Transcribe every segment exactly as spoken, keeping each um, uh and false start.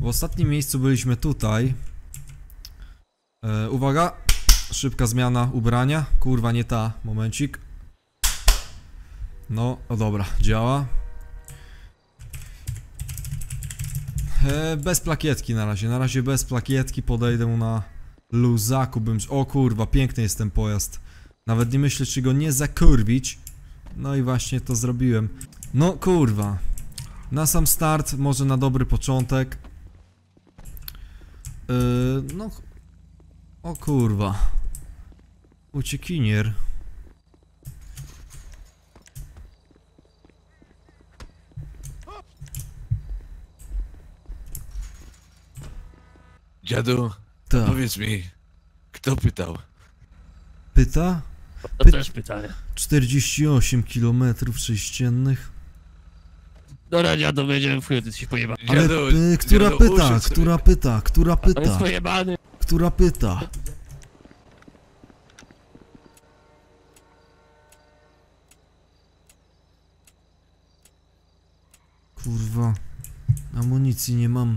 W ostatnim miejscu byliśmy tutaj. E, uwaga, szybka zmiana ubrania. Kurwa, nie ta, momencik. No, o dobra, działa. E, bez plakietki na razie, na razie bez plakietki podejdę na luzaku bym... O kurwa, piękny jest ten pojazd. Nawet nie myślę, czy go nie zakurwić. No i właśnie to zrobiłem. No kurwa. Na sam start, może na dobry początek. Yy, no... O kurwa. Uciekinier. Dziadu, Ta. powiedz mi, kto pytał? Pyta? To Py- też pytanie. czterdzieści osiem kilometrów sześciennych. Dobra, dziadu, będziemy w chuj, ty jesteś pojebany. Ale Dziadu, y, która dziadu, pyta? usiądź sobie. Która pyta? Która On jest pyta? pojebany. Która pyta? Kurwa, amunicji nie mam.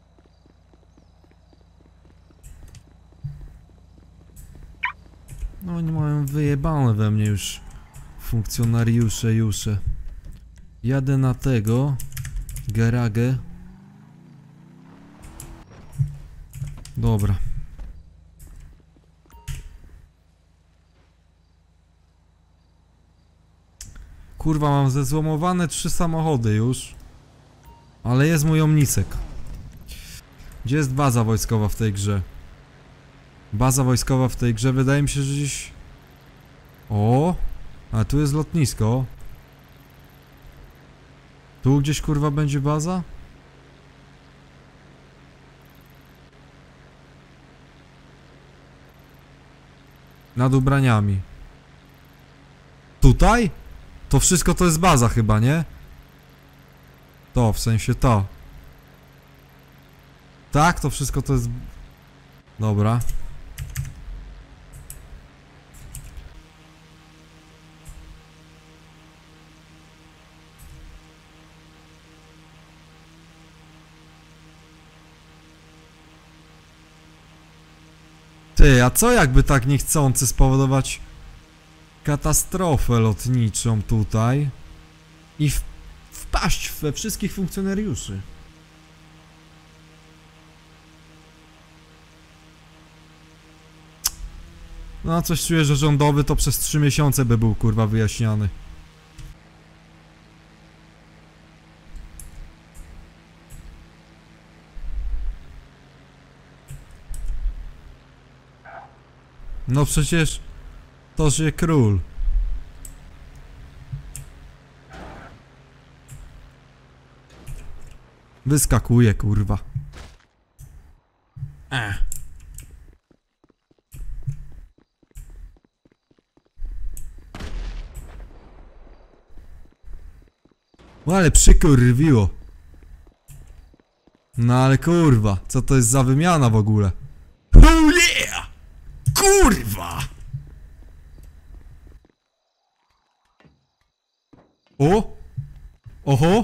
No oni mają wyjebane we mnie już funkcjonariusze, jusze. Jadę na tego Geragę. Dobra. Kurwa, mam zezłomowane trzy samochody już. Ale jest mój omnicek. Gdzie jest baza wojskowa w tej grze? Baza wojskowa w tej grze wydaje mi się, że gdzieś... O! A tu jest lotnisko. Tu gdzieś kurwa będzie baza? Nad ubraniami. Tutaj? To wszystko to jest baza chyba, nie? To, w sensie to. Tak, to wszystko to jest... Dobra. Ty, a co jakby tak niechcący spowodować katastrofę lotniczą tutaj i w, wpaść we wszystkich funkcjonariuszy? No, coś czuję, że rządowy to przez trzy miesiące by był kurwa wyjaśniany. No przecież to się król. Wyskakuje, kurwa. E. No ale przykurwiło. No ale kurwa, co to jest za wymiana w ogóle? Oh yeah! Kurwa! O! Oho!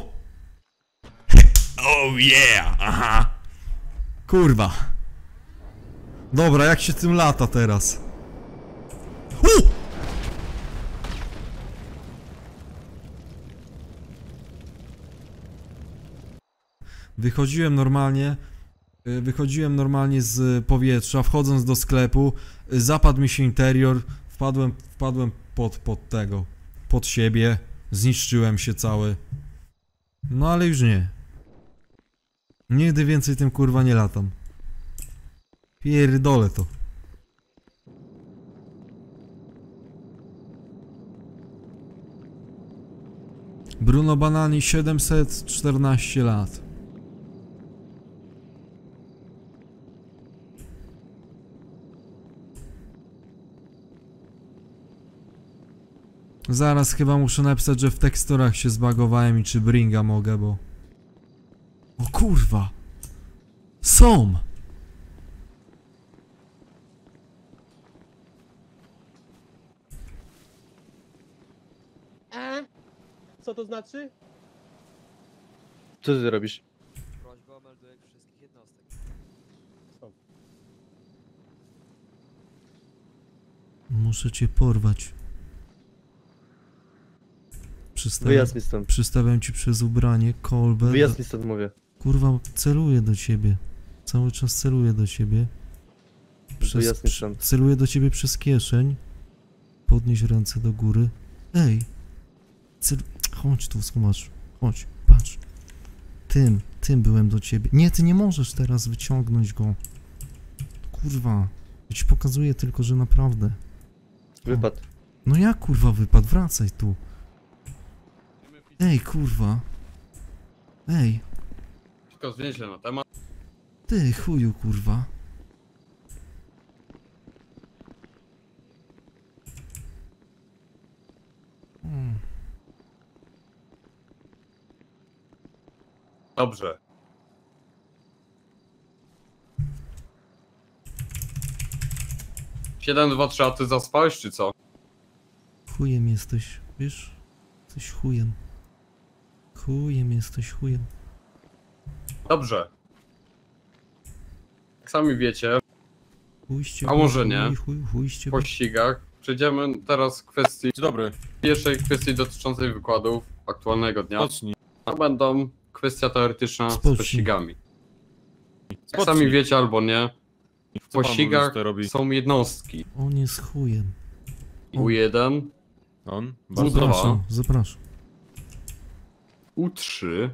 Oh yeah! Aha! Kurwa! Dobra, jak się tym lata teraz? U! Wychodziłem normalnie, y, wychodziłem normalnie z powietrza, wchodząc do sklepu, y, zapadł mi się interior, wpadłem, wpadłem pod, pod tego, pod siebie, zniszczyłem się cały. No ale już nie. Nigdy więcej tym kurwa nie latam. Pierdolę to. Bruno Banani, siedemset czternaście lat. Zaraz chyba muszę napisać, że w teksturach się zbagowałem i czy bringa mogę, bo... O kurwa! Są! E? Co to znaczy? Co ty robisz? Prośba go melduję wszystkich jednostek. Muszę cię porwać. Przystawiam, Wyjazd mi stąd. przystawiam ci przez ubranie kolbę. Wyjazd mi stąd mówię. Kurwa, celuję do ciebie. Cały czas celuję do ciebie. Przez, Wyjazd mi przy- stąd. celuję do ciebie przez kieszeń. Podnieś ręce do góry. Ej! Cel... Chodź tu, zobacz. Chodź, patrz. Tym, tym byłem do ciebie. Nie, ty nie możesz teraz wyciągnąć go. Kurwa. Ja ci pokazuję tylko, że naprawdę. Wypad. No jak kurwa wypadł? Wracaj tu. Ej, kurwa. Ej, Tylko zwięźle na temat. ty chuju, kurwa. Hmm. Dobrze. siedem, dwa, trzy, a ty zaspałeś czy co? Chujem jesteś, wiesz? Jesteś chujem. Chujem jesteś, chujem. Dobrze. Jak sami wiecie, Chujście, A może chuj, nie? Chuj, chuj, chujście. w pościgach przejdziemy teraz w kwestii, Dzień dobry. pierwszej kwestii dotyczącej wykładów aktualnego dnia. Pocznij. To będą kwestia teoretyczna z Spocznij. pościgami. Jak Spocznij. sami wiecie albo nie, w Co pan pościgach tutaj robi? są jednostki. On jest chujem. U jeden, On? Bardzo Dwa. Zapraszam, zapraszam. U trzy,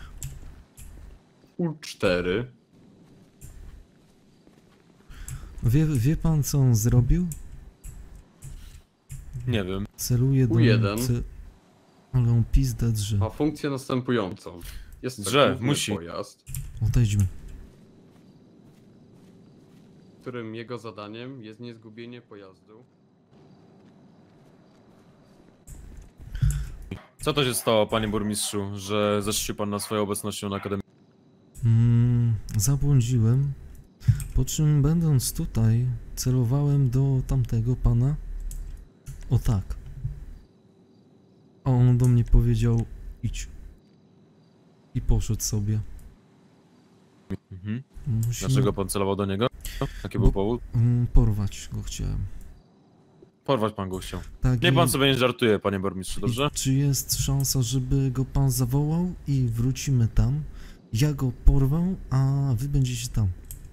U cztery. Wie, wie pan co on zrobił? Nie wiem. Celuje do... U jeden. Ce... Ale on pizdę drze. Ma funkcję następującą. Jest to Drze, główny musi. pojazd, Odejdźmy. którym jego zadaniem jest niezgubienie pojazdu. Co to się stało, panie burmistrzu, że zeszczył pan na swoją obecnością na akademii? Mm, zabłądziłem. Po czym będąc tutaj, celowałem do tamtego pana. O tak. A on do mnie powiedział, idź. I poszedł sobie. Mhm. Musimy Dlaczego pan celował do niego? Jaki Bo- był powód? mm, porwać go chciałem. Porwać pan go chciał. Tak, Nie i- pan sobie nie żartuje, panie burmistrzu, dobrze? I czy jest szansa, żeby go pan zawołał i wrócimy tam? Ja go porwę, a wy będziecie tam.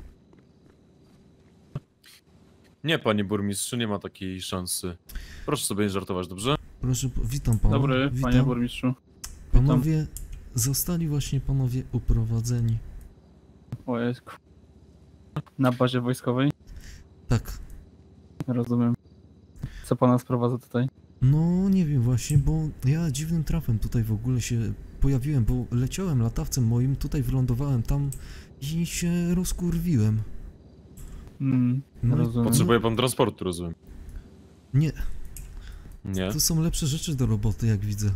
Nie, panie burmistrzu, nie ma takiej szansy. Proszę sobie nie żartować, dobrze? Proszę, p- witam pana. Dobry, witam. panie burmistrzu. Panowie, zostali właśnie panowie uprowadzeni. O Jezu. Na bazie wojskowej? Tak. Rozumiem. Co pana sprowadza tutaj? No nie wiem właśnie, bo ja dziwnym trafem tutaj w ogóle się pojawiłem, bo leciałem latawcem moim, tutaj wylądowałem tam i się rozkurwiłem. Mm, No i- rozumiem. Potrzebuje pan transportu, rozumiem. Nie, Nie? to są lepsze rzeczy do roboty, jak widzę.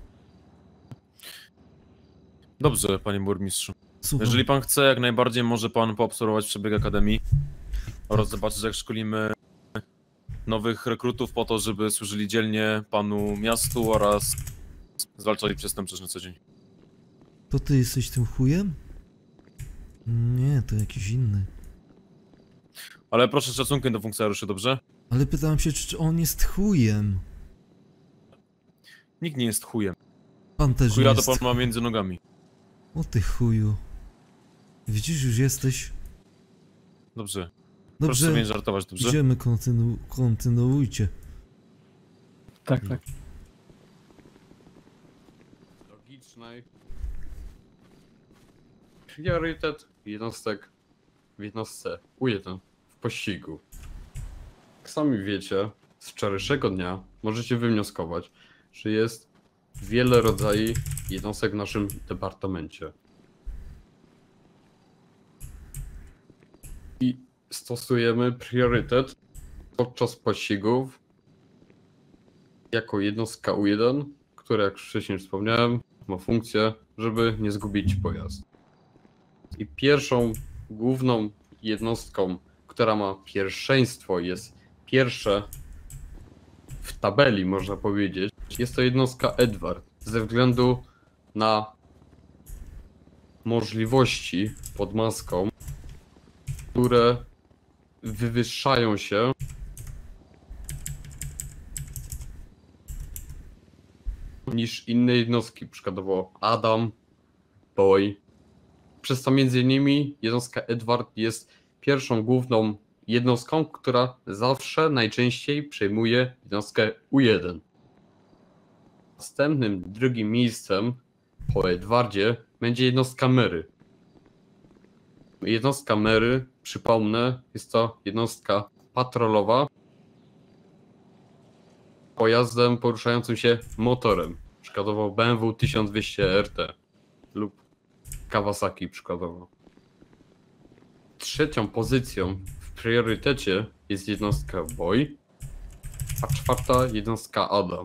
Dobrze, panie burmistrzu. Słucham. Jeżeli pan chce, jak najbardziej może pan poobserwować przebieg akademii oraz zobaczyć, jak szkolimy nowych rekrutów po to, żeby służyli dzielnie panu miastu oraz zwalczali przestępczość na co dzień. To ty jesteś tym chujem? Nie, to jakiś inny. Ale proszę z szacunkiem do funkcjonariuszy, dobrze? Ale pytałem się, czy, czy on jest chujem? Nikt nie jest chujem. Pan też nie Chuja to jest. pan ma między nogami. O ty chuju. Widzisz, już jesteś. Dobrze. Proszę sobie Dobrze, nie żartować, dobrze? idziemy, kontynu kontynuujcie. Tak, tak. Logicznej. Priorytet jednostek w jednostce U jeden w pościgu. Jak sami wiecie, z wczorajszego dnia możecie wywnioskować, że jest wiele rodzajów jednostek w naszym departamencie. I stosujemy priorytet podczas pościgów jako jednostka U jeden, która, jak wcześniej wspomniałem, ma funkcję, żeby nie zgubić pojazd. I pierwszą główną jednostką, która ma pierwszeństwo, jest pierwsze w tabeli, można powiedzieć, jest to jednostka Edward, ze względu na możliwości pod maską, które wywyższają się niż inne jednostki, przykładowo Adam, Boy. Przez to między innymi jednostka Edward jest pierwszą główną jednostką, która zawsze najczęściej przejmuje jednostkę U jeden. Następnym, drugim miejscem po Edwardzie będzie jednostka Mary. Jednostka Mary, przypomnę, jest to jednostka patrolowa pojazdem poruszającym się motorem, przykładowo B M W tysiąc dwieście R T lub Kawasaki przykładowo. Trzecią pozycją w priorytecie jest jednostka Boy, a czwarta jednostka Adam.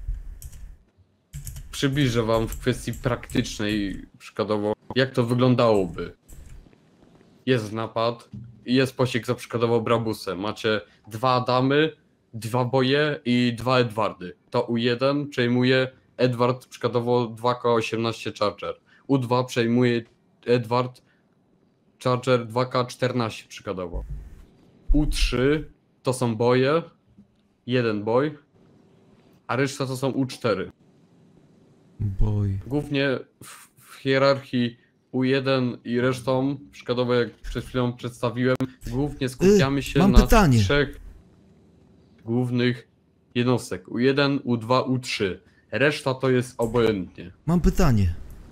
Przybliżę wam w kwestii praktycznej, przykładowo, jak to wyglądałoby. Jest napad i jest posiek za przykładowo Brabusem. Macie dwa Adamy, dwa Boje i dwa Edwardy. To U jeden przejmuje Edward przykładowo dwa K osiemnaście Charger. U dwa przejmuje Edward Charger dwa K czternaście przykładowo. U trzy to są Boje, jeden Boy, a reszta to są U cztery. Boj. Głównie w, w hierarchii U jeden i resztą, przykładowo jak przed chwilą przedstawiłem, głównie skupiamy się mam na pytanie. trzech głównych jednostek. U jeden, U dwa, U trzy. Reszta to jest obojętnie. Mam pytanie.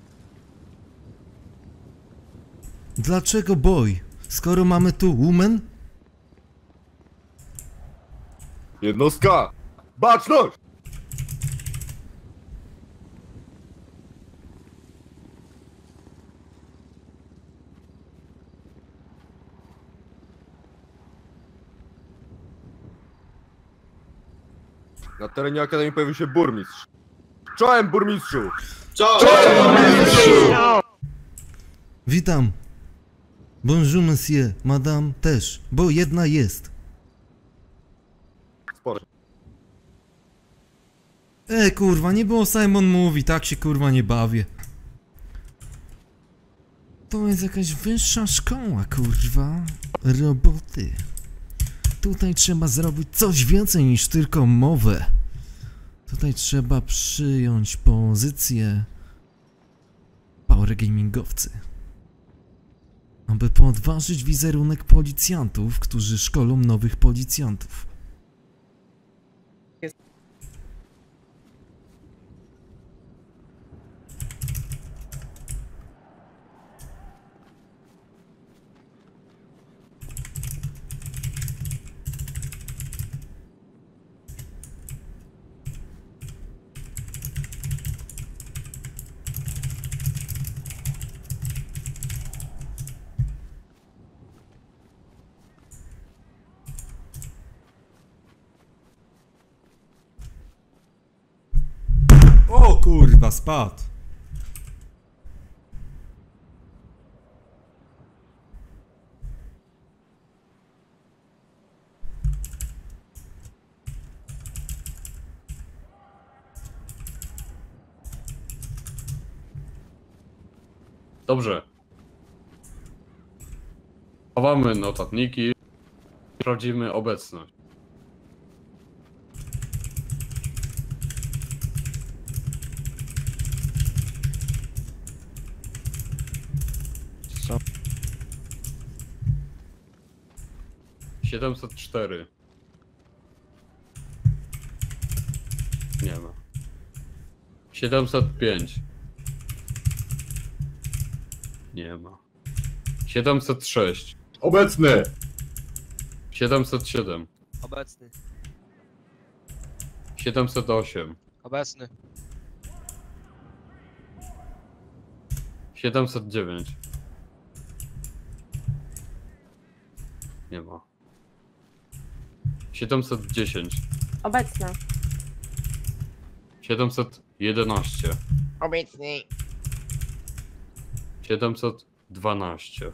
Dlaczego boj? Skoro mamy tu woman? Jednostka! Baczność! Na terenie Akademii pojawił się burmistrz. Czołem, burmistrzu! Witam. Bonjour monsieur, madame też, bo jedna jest. Sporo. E kurwa, nie było Simon mówi, tak się kurwa nie bawię. To jest jakaś wyższa szkoła, kurwa. Roboty. Tutaj trzeba zrobić coś więcej niż tylko mowę. Tutaj trzeba przyjąć pozycję power gamingowcy. Aby podważyć wizerunek policjantów, którzy szkolą nowych policjantów. O kurwa, spadł. Dobrze. Chowamy notatniki. Sprawdzimy obecność. Co? siedemset cztery. Nie ma. siedemset pięć. Nie ma. siedemset sześć. Obecny! siedemset siedem. Obecny. siedemset osiem. Obecny. siedemset dziewięć. Nie ma. siedemset dziesięć. Obecna. siedemset jedenaście. Obecny. siedemset dwanaście.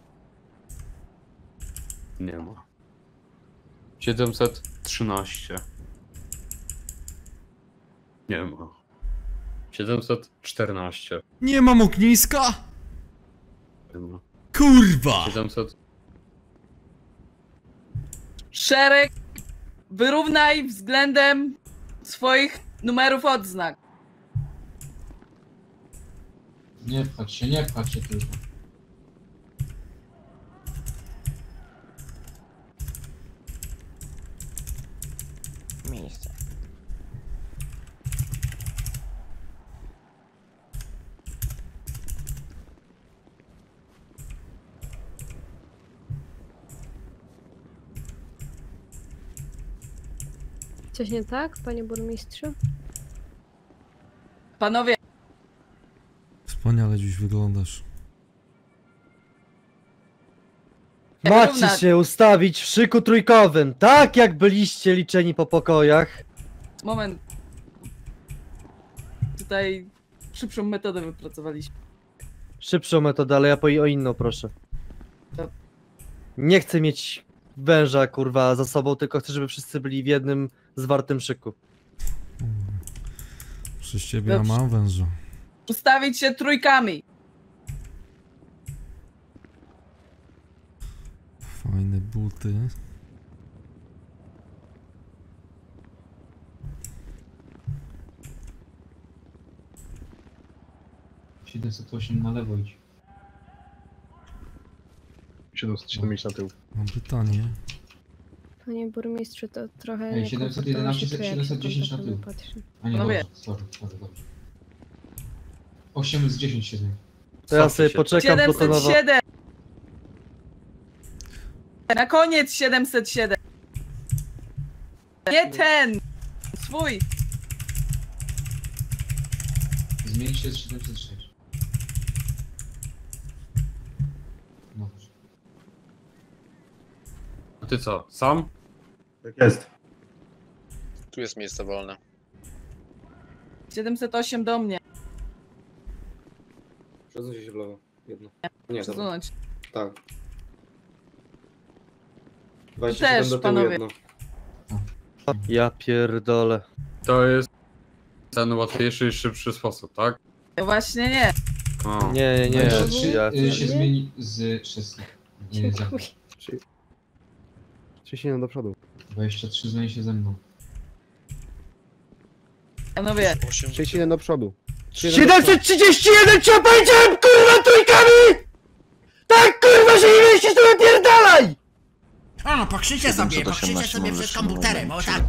Nie ma. siedemset trzynaście. Nie ma. siedemset czternaście. Nie mam ogniska? Kurwa! siedemset. Szereg, wyrównaj względem swoich numerów odznak. Nie pchać się, nie pchać się tylko. Miejsce. Coś nie tak, panie burmistrzu? Panowie, Wspaniale dziś wyglądasz. Macie wyrównać. się ustawić w szyku trójkowym, tak jak byliście liczeni po pokojach. Moment. Tutaj szybszą metodę wypracowaliśmy. Szybszą metodę, ale ja po o inną proszę. Nie chcę mieć węża, kurwa, za sobą, tylko chcę, żeby wszyscy byli w jednym zwartym szyku. Przez ciebie ja Dobrze. mam węża. Ustawić się trójkami. Fajne buty. siedemset osiem na lewo idź. siedemset siedem iść na tył. Mam pytanie. Panie burmistrzu, to trochę... Ej, siedemset jedenaście, niekomfortowo się czuje, jak się siedemset dziesięć na pan tył. patrzy. A nie, Panowie. dobrze, sorry, sorry, dobrze. osiem z dziesięć się zmieni. To ja Cofnij sobie się. poczekam siedemset plutonowo. siedem. Na koniec siedemset siedem. Nie ten! Swój! Zmieni się z siedemset sześć. Dobrze. A ty co, sam? Tak jest. Tu jest miejsce wolne. siedemset osiem do mnie. Przesuń się w lewo. Jedno. Nie, dobra. Przesunąć. Tak. Też, panowie. Ja pierdolę. To jest ten łatwiejszy i szybszy sposób, tak? Właśnie nie. O. Nie, nie, nie. dwadzieścia trzy Ja, y, się zmieni z wszystkich. Nie, ze mną. Dziękuję. trzydzieści do przodu. dwadzieścia trzy zmieni się ze mną. Panowie, trzydzieści jeden do przodu. siedemset trzydzieści jeden cię powiedziałem, kurwa, trójkami! Tak, kurwa, że nie mieścisz, to napierdalaj! A no, pokrzyczę sobie, pokrzyczę sobie przed komputerem, o tak.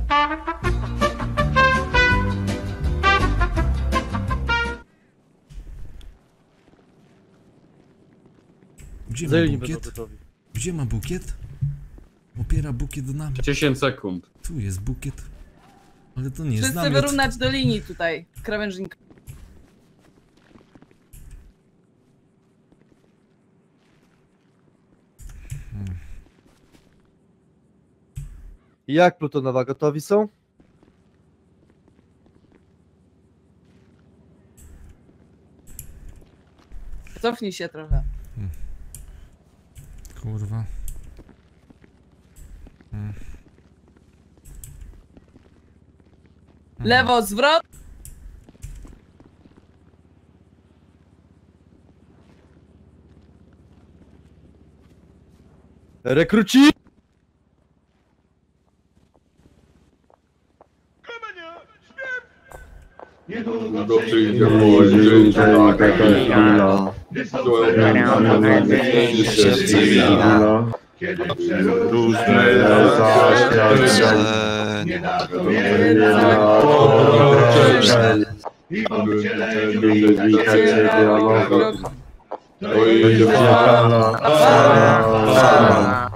Gdzie ma Zajęli będą bukiet? gotowi. Gdzie ma bukiet? Opiera bukiet na mnie. dziesięć sekund. Tu jest bukiet. Ale to nie jest wszyscy namiot. wyrównać do linii tutaj. Krawężnika. Jak plutonowa, gotowi są? Cofnij się trochę. Kurwa. Hmm. Lewo, zwrot. Rekruci! Niedługo przyjdzie młodzież, taka chwila. Się cywila. Różne zaświadczenia. I aby wtedy witać się dialogą. To idzie fala, fala.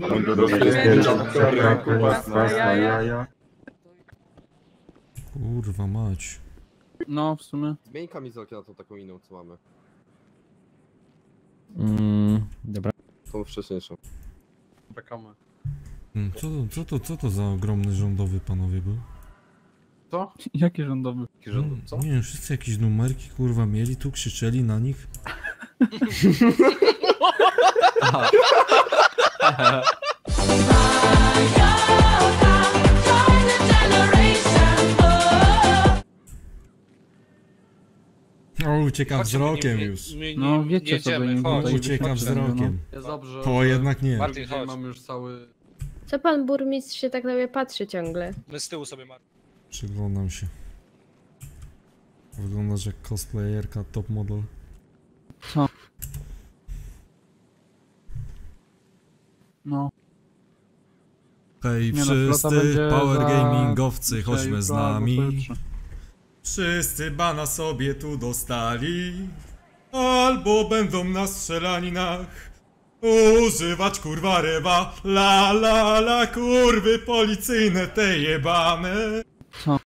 Kurwa mać. No, w sumie. Zmień kamizelkę na tą taką inną, co mamy. Mm, dobra. Tą wcześniejszą. Czekamy. Hmm, Co to, co to, co to za ogromny rządowy panowie był? Co? Jaki rządowy? Jaki rząd? Hmm, Co? Nie wiem, wszyscy jakieś numerki kurwa mieli, tu krzyczeli na nich. O, ucieka wzrokiem już. No wiecie co do niego tutaj Ucieka wyszło, wzrokiem. Jest dobrze. O, że jednak nie. Martin, dzisiaj chodź. mamy już cały... Co pan burmistrz się tak na mnie patrzy ciągle? My z tyłu sobie Martin. Przyglądam się. Wyglądasz jak cosplayerka, top model. Co? No. Hej Nie no, flota wszyscy będzie power za gamingowcy, dzisiaj, chodźmy z jutro albo nami. pojutrze. Wszyscy bana sobie tu dostali. Albo będą na strzelaninach używać kurwa ryba. La la la kurwy policyjne te jebane. Co?